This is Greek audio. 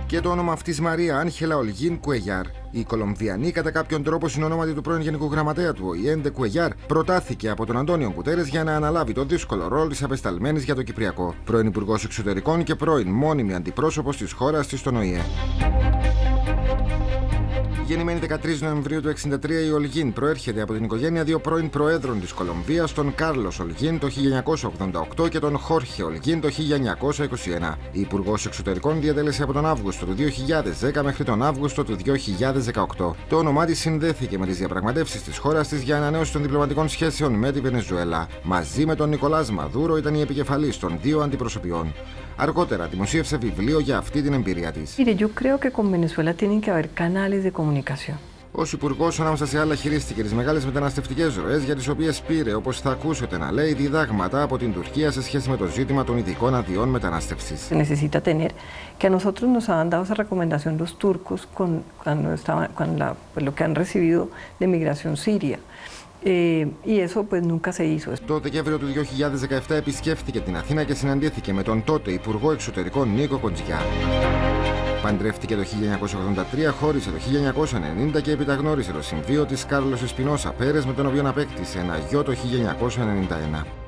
Και το όνομα αυτής Μαρία Άγχελα Ολγίν Κουεγιάρ. Η Κολομβιανή, κατά κάποιον τρόπο συνονόματι του πρώην Γενικού Γραμματέα του ΟΗΕ, Ντε Κουεγιάρ, προτάθηκε από τον Αντώνιο Γκουτέρες για να αναλάβει το δύσκολο ρόλο της απεσταλμένης για το Κυπριακό. Πρώην Υπουργός Εξωτερικών και πρώην μόνιμη αντιπρόσωπος της χώρας της στον ΟΗΕ. Γεννημένη 13 Νοεμβρίου του 1963, η Ολγίν προέρχεται από την οικογένεια δύο πρώην προέδρων της Κολομβίας, τον Κάρλος Ολγίν το 1988 και τον Χόρχε Ολγίν το 1921. Η Υπουργός Εξωτερικών διατέλεσε από τον Αύγουστο του 2010 μέχρι τον Αύγουστο του 2018. Το όνομά της συνδέθηκε με τις διαπραγματεύσεις της χώρας της για ανανέωση των διπλωματικών σχέσεων με τη Βενεζουέλα. Μαζί με τον Νικολάς Μαδούρο ήταν η επικεφαλής των δύο αντιπροσωπιών. Αργότερα δημοσίευσε βιβλίο για αυτή την εμπειρία της. Ως υπουργός, ανάμεσα σε άλλα, χειρίστηκε τις μεγάλες μεταναστευτικές ροές, για τις οποίες πήρε, όπως θα ακούσετε να λέει, διδάγματα από την Τουρκία σε σχέση με το ζήτημα των ειδικών αδειών μετανάστευσης. Necesita tener que a nosotros nos han dado esa recomendación los turcos con lo que han recibido de migración siria. Y eso pues nunca se hizo. Το Δεκέμβριο του 2017 επισκέφθηκε την Αθήνα και συναντήθηκε με τον τότε Υπουργό Εξωτερικών Νίκο Κοντζιά. Παντρεύτηκε το 1983, χώρισε το 1990 και επιταγνώρισε το συμβείο της Κάρλος Εσπινόσα Πέρες, με τον οποίο απέκτησε ένα γιο το 1991.